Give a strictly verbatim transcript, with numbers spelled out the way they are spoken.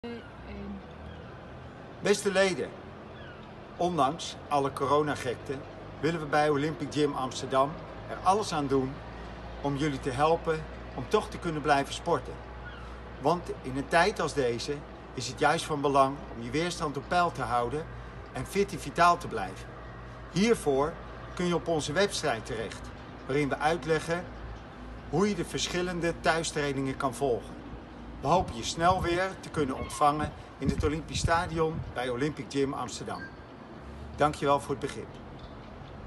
Beste leden, ondanks alle coronagekte willen we bij Olympic Gym Amsterdam er alles aan doen om jullie te helpen om toch te kunnen blijven sporten. Want in een tijd als deze is het juist van belang om je weerstand op peil te houden en fit en vitaal te blijven. Hiervoor kun je op onze website terecht, waarin we uitleggen hoe je de verschillende thuistrainingen kan volgen. We hopen je snel weer te kunnen ontvangen in het Olympisch Stadion bij Olympic Gym Amsterdam. Dankjewel voor het begrip.